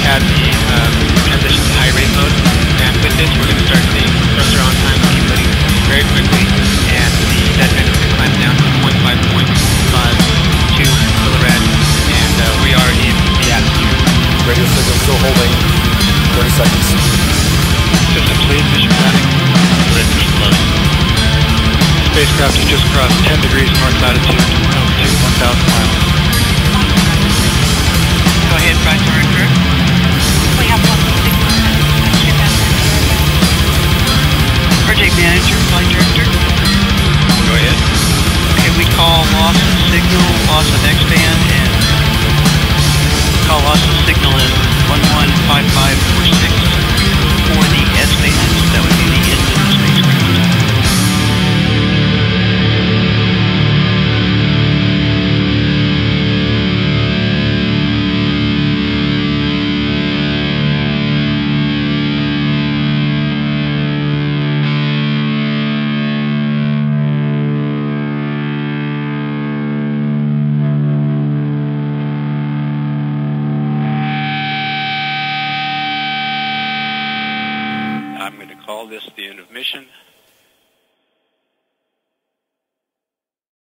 had the transition to high rate mode, and with this we're going to start seeing thruster on time accumulating very quickly, and the deadman is going to climb down to 0.5.52 kilorad, and we are in the atmosphere. Radio signal still holding 30 seconds. Systems lead, mission planning. Ready for close. Spacecraft has just crossed 10 degrees north latitude, altitude 1,000 miles. Go ahead, prime director. We have local signal. Project manager, flight director. Go ahead. Okay, we call loss of signal, loss of X-band, and call loss of signal as 115546 for the S-band. That would be the end of the spacecraft. I'm going to call this the end of mission.